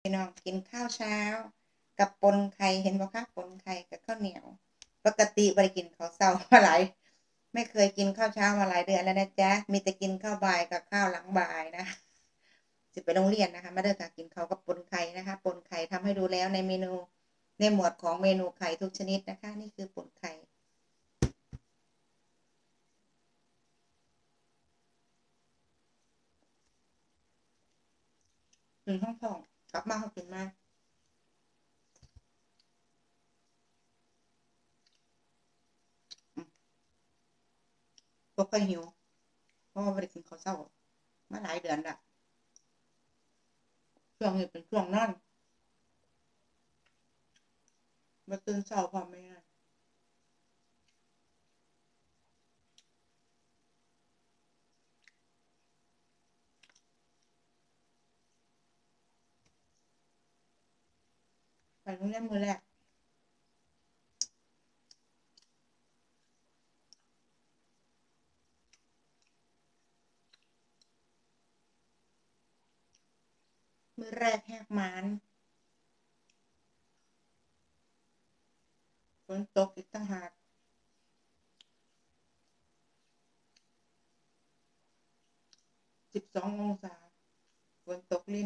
พี่น้องกินข้าวเช้ากับปนไข่เห็นบ่คะปนไข่กับข้าวเหนียวปกติบ่ได้กินข้าวเช้ามาหลายไม่เคยกินข้าวเช้ามาหลายเดือนแล้วนะจ๊ะมีแต่กินข้าวบ่ายกับข้าวหลังบ่ายนะสิไปโรงเรียนนะคะมาเด้อค่ะกินข้าวกับปนไข่นะคะปนไข่ทำให้ดูแล้วในเมนูในหมวดของเมนูไข่ทุกชนิดนะคะนี่คือปนไข่กินห้องท้องกลับมาเขากินมาบ่ค่อยหิวเพราะว่าบ่ได้กินข้าวเช้ามาหลายเดือนละช่วงนี้เป็นช่วงนอนบ่ตื่นเช้าพร้อมแม่ไปโรงเรียนมื้อแรก มื้อแรกแหกหมานฝนตกอีกต่างหาก12 องศาฝนตกลิ่น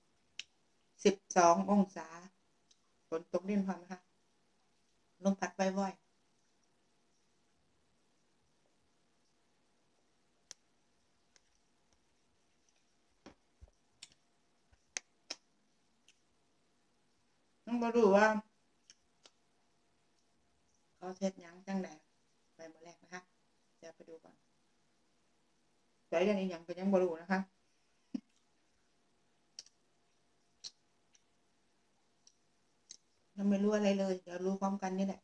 12 องศาฝนตกลิ่นพร้อมนะคะลมพัดว่อยๆต้องมาดูว่าเขาเทศยังจังใดไปมื้อแรกนะคะเดี๋ยวไปดูก่อนแต่ยังอีกอย่างก็ยังบ่รู้นะคะยังไม่รู้อะไรเลยเดี๋ยวรู้พร้อมกันนี่แหละ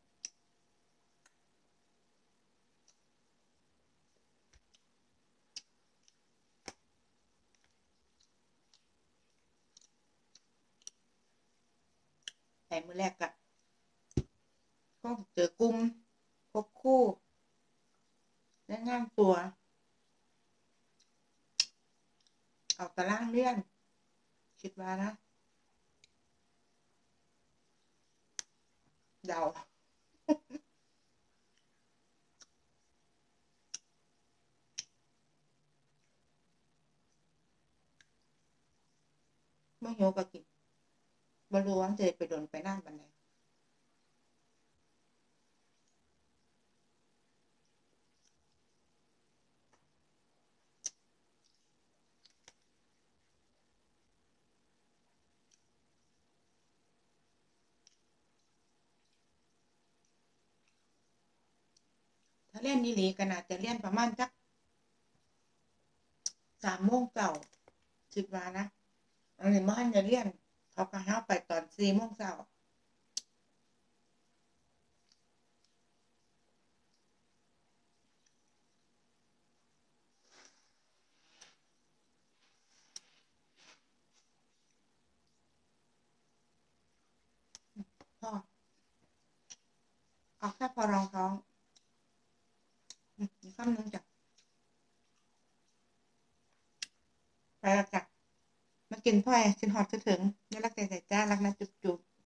แต่มื้อแรกก็เจอกลุ่มพบคู่แนะนำตัวเอาตารางเรียนคิดว่านะเดาบ่หิวก็กินบ่รู้ว่าจะได้ไปโดนไปนานปานใดถ้าเรียนอีหลีก็น่าจะเรียนประมาณจัก3 โมงเช้าคิดว่านะอันนี้บ่ทันได้เรียนเขาก็ให้เราไปตอน4 โมงเช้าพอเอาแค่พอรองท้องอีกคำหนึ่งจ้ะไปแล้วจ้ะมากินพ่อยกินฮอดคิดถึงนี่รักใจใส่จ้ารักนะจุ๊บจุ๊บ